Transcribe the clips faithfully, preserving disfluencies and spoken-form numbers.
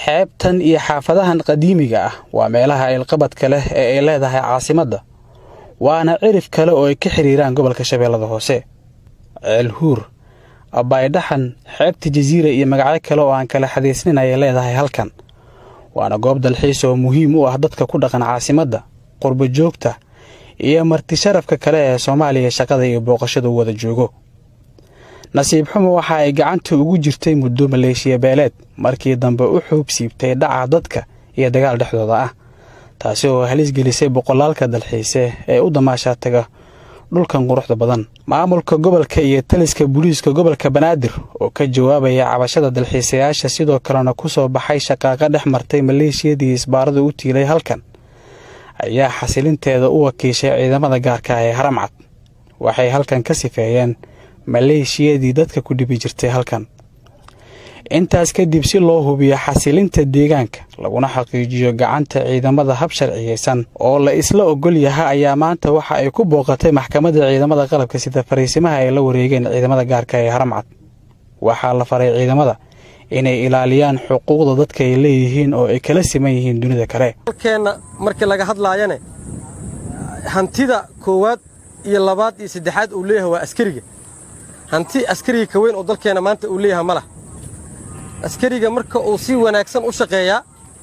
xeebtan iyo xaafadahan qadiimiga ah waa meelaha ilqabadka leh ee ay leedahay caasimadda waana cirif kale oo ay ka xiriiraan gobolka Shabeellada Hoose Ceelhuur Abaydhaxan xeebta Jasiira iyo magacyo kale oo aan kala xadeysnin ay leedahay halkan waana goob dalxiis oo muhiim u ah dadka ku dhaqan caasimadda qurbo joogta iyo marti sharafka kale ee Soomaaliya shaqada iyo booqashada wada joogo nasiib xumo waxa ay gacanta ugu jirtay muddo Maleeshiya beeleed markii dambe u xuub siibtay dhaca dadka iyo dagaal dhexdooda ah taasi oo halis gelisay boqolaalka dalxiise ee u damaasha taga dhulkan quruxda badan maamulka gobolka iyo taliska booliiska gobolka Banaadir oo ka jawaabaya cabashada dalxiisayaasha sidoo kalena ku soo baxay shaqaaqa dhex martay Maleeshiyadii isbaarada u tiilay halkan ayaa xasilinteeda u wakiishay ciidamada gaarka ah ee Haramcad waxay halkan ka sifeeyeen Maleeshiyadii dadka ku dhibi jirtay halkan intaas kadib si loo hubiyo xasilinta deegaanka laguna xaqiijiyo gacanta ciidamada hab sharciyeysan oo la isla ogol yahay ayaa maanta waxa ay ku booqatay maxkamadda ciidamada qalabka sida fariisimaha ay la wareegeen ciidamada gaarka ee Haramcad waxa la faray ciidamada inay ilaaliyaan xuquuqda dadka ay leeyihiin oo ay kala siman yihiin dunida kale halkeena markii laga hadlaayana hantida koowaad iyo labaad iyo saddexaad uu leeyahay waa askariga hanti askariga ka weyn oo dalkeena maanta uu leeyahay malaha askariga marka uu si wanaagsan u shaqeeyaa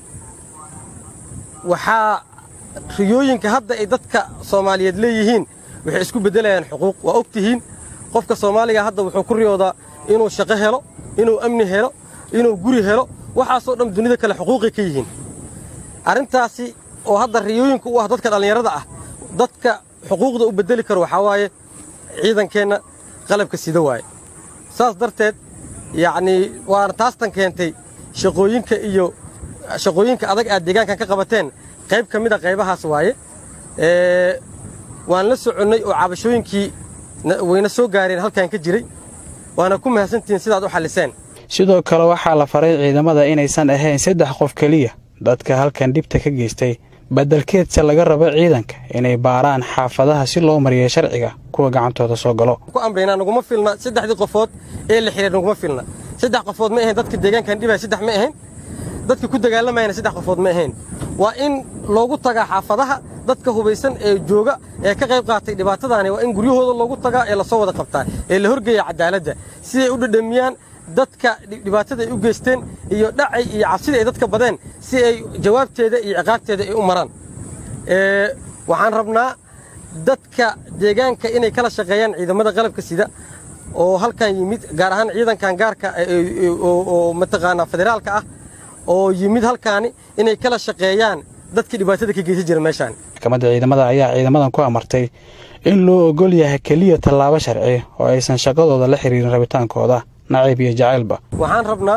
waxa riyooyinka hadda ay dadka Soomaaliyeed leeyihiin waxay isku bedelayaan xuquuq waa ogtihiin qofka Soomaaliga hadda wuxuu ku riyoodaa inuu shaqo helo inuu amni helo inuu guri helo waxa soo dhan dunida kale xuquuqi ka yihiin arintaasi oo hadda riyooyinka u ah dadka dhalinyarada ah dadka xuquuqda u bedeli karo waxa waaye ciidankeena qalabka sida waaye saas darteed يعني waan taastan keentay shaqooyinka iyo shaqooyinka adag aad deegaanka ka qabateen qayb kamid ah qaybahaas waaye ee waan la soconay oo cabashooyinkii wayna soo gaareen halkan ka jiray waana ku mahadsantiin sidaad u xaliseen sidoo kale waxa la faray ciidamada inaysan ahayn saddex qof kaliya dadka halkan dibta ka geystay badalkeedsa laga rabo ciidanka inay baaraan xaafadaha si loo mariyo sharciga kuwa gacantooda soo galo ku amreenaa naguma filna saddexdii qofood ee la xiriir naguma filna saddex qofood ma ahayn dadka deegaankan dhibay saddex ma ahayn dadka ku dagaalamayna saddex qofood ma ahayn waa in loogu tagaa xaafadaha dadka hubeysan ee jooga ee ka qayb qaatay dhibaatadaani waa in guryahooda loogu tagaa ee la soo wada qabtaa ee la horgeeyo cadaaladda si ay u dhadhamiyaan dadka dhibaatada ay u geysteen iyo dhacay iyo cabsida ay dadka badeen si ay jawaabteeda iyo ciqaabteeda ay u maraan ee waxaan rabnaa dadka deegaanka inay kala shaqeeyaan ciidamada qalabka sida oo halkan yimid gaar ahaan ciidankan gaarka oo mataqaana federaalka ah oo yimid halkaani inay kala shaqeeyaan dadka dhibaatada ka geysan jira meeshaan maxkamadda ciidamada ayaa ciidamadan ku amartay in loo ogol yahay kaliya tallaabo sharci oo aysan shaqadooda la xiriirin rabitaankooda nacayb iyo jacaylba waxaan rabnaa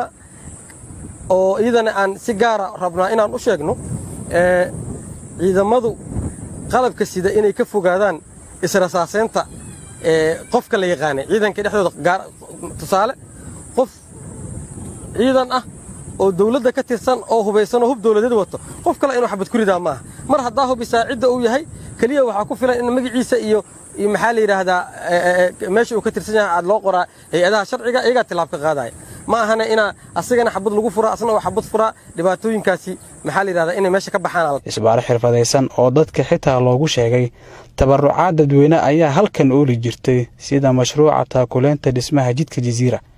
oo idana aan si gaar ah rabnaa inaan u sheegno ee ciidamadu qalabka sida inay ka fogaadaan israasaaseenta ee qofka la yaqaan ciidanka dhexdooda gaar tusaale qof ciidan ah oo dawladda ka tirsan oo hubeysan oo hub dawladeed wato qof kale inuu xabad ku ridaa maaha mar hadaa hubisa cidda uu yahay kaliya waxa ku filan in magaciisa iyo iyo maxaa la yiraahdaa meesha uu ka tirsan yahay aad loo qoraa hay'adaha sharciga iyaga tilaab ka qaadaya ma ahana ina asagana xabad lagu furo asna wax xabad fura dhibaatooyinkaasi maxaa la yiraahdaa inay meesha ka baxaan isbaar xirfadaysan oo dadka xitaa loogu sheegay tabarucaad dadweyne ayaa halkan oo li jirtay sida mashruuca taakuleenta dhismaha jidka Jasiira